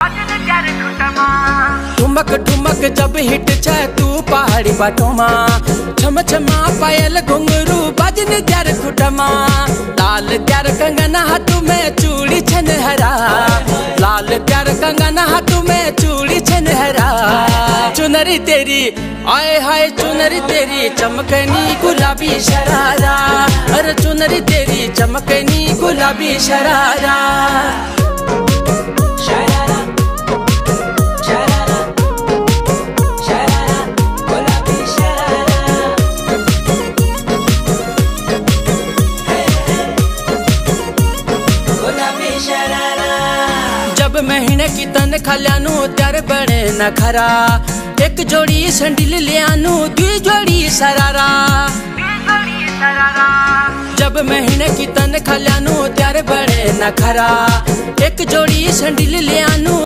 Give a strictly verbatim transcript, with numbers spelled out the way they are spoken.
ठुमक ठुमक जब हिट छ तू पहाड़ी बाटोमा, छम छमा पायल घुंघरू बजन त्यार खुटमा। लाल त्यार कंगन हाथ में चूड़ी छन हरा, लाल त्यार कंगन हाथ में चूड़ी छन हरा। चुनरी तेरी आए हाय चुनरी तेरी चमकनी गुलाबी शरारा, अरे चुनरी तेरी चमकनी गुलाबी शरारा। जब महीने की तन खल्यानू त्यार बड़े न खरा, एक जोड़ी संडिल लियानू दुई जोड़ी सरारा। जब महीने की तन खल्यानू त्यार बड़े न खरा, एक जोड़ी संडिल लियानू